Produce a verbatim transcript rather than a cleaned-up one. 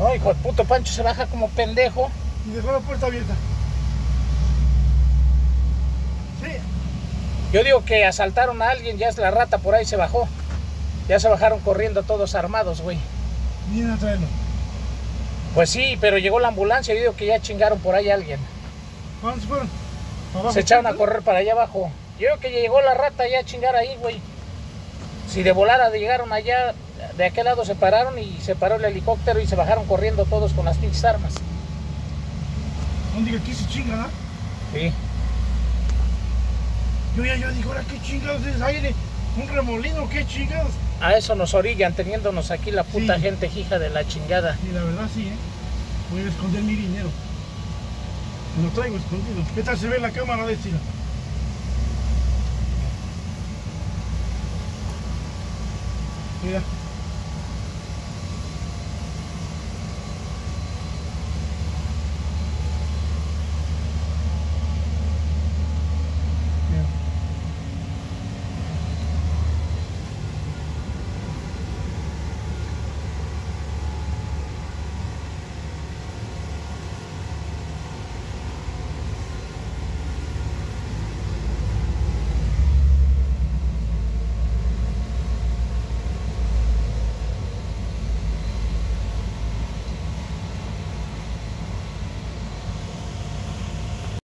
No, hijo de puto Pancho se baja como pendejo. Y dejó la puerta abierta. Sí. Yo digo que asaltaron a alguien, ya es la rata por ahí se bajó. Ya se bajaron corriendo todos armados, güey. Vienen a traerlo. Pues sí, pero llegó la ambulancia y yo digo que ya chingaron por ahí a alguien. ¿Cuándo se fueron? ¿Abajo? Se echaron a correr para allá abajo. Yo digo que llegó la rata ya a chingar ahí, güey. Si de volada llegaron allá, de aquel lado se pararon y se paró el helicóptero y se bajaron corriendo todos con las pinches armas. No diga aquí se chingan, ¿ah? Sí. Yo ya yo digo, ahora qué chingados es aire, un remolino, qué chingados. A eso nos orillan teniéndonos aquí la puta Sí. gente hija de la chingada. Y la verdad sí, ¿eh? Voy a esconder mi dinero. Me lo traigo escondido. ¿Qué tal se ve en la cámara de estilo? Mira.